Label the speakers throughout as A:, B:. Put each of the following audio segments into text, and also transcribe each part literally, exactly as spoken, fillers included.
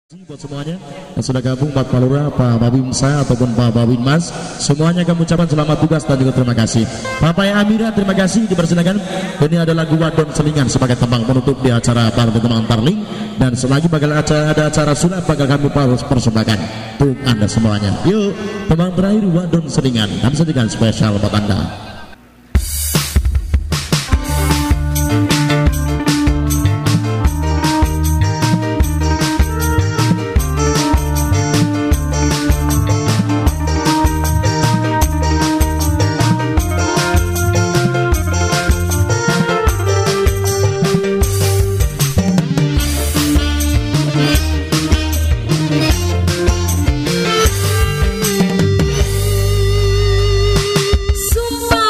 A: Buat semuanya yang sudah gabung, Pak Palura, Pak Babimsa ataupun Pak Babin Mas, semuanya kami ucapkan selamat tugas dan juga terima kasih. Bapak Amira, terima kasih dipersilakan. Ini ada lagu Wadon Selingan sebagai tembang penutup di acara Partai Teman Tarling, dan selagi bakal acara, ada acara sulap bakal kami persembahkan untuk Anda semuanya. Yuk, tembang terakhir Wadon Selingan kami sajikan spesial buat Anda.
B: Sumpah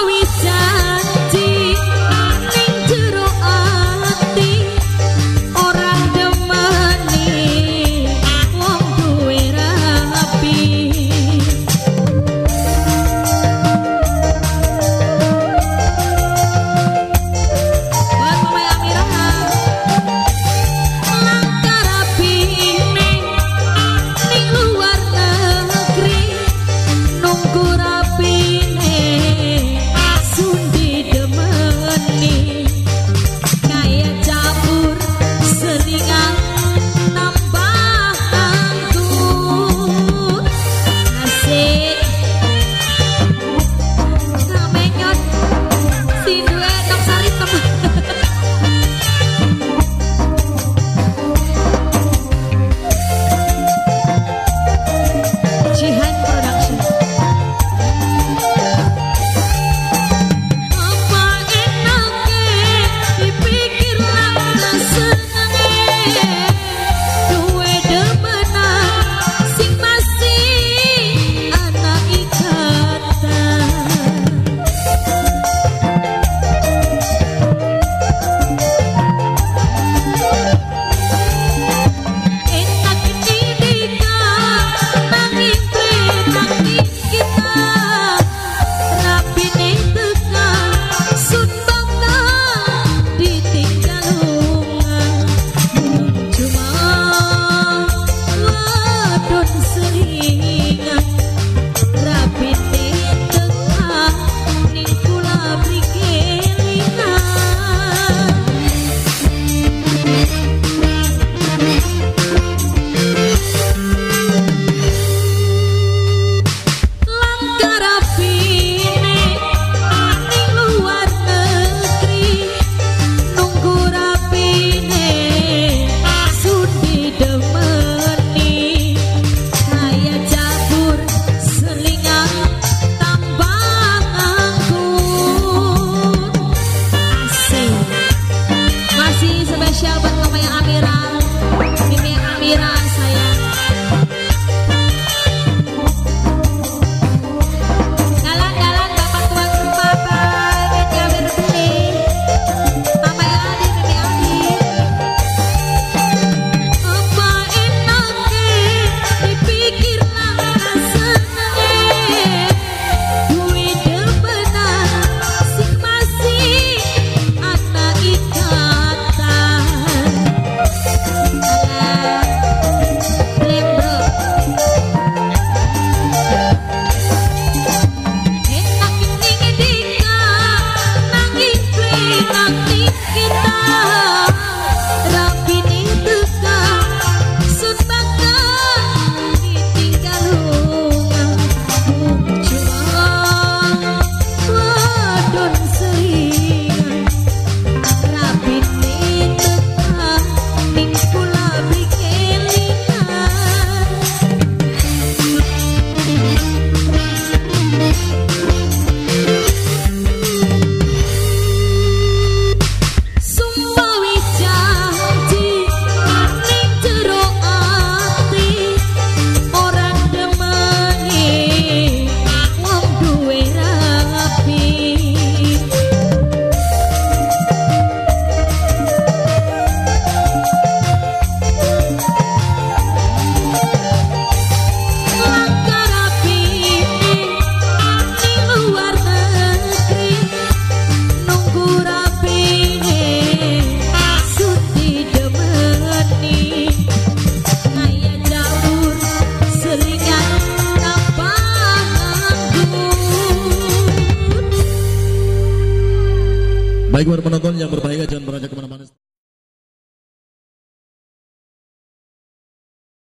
A: Baik para penonton yang berbahagia, jangan beranjak kemana-mana.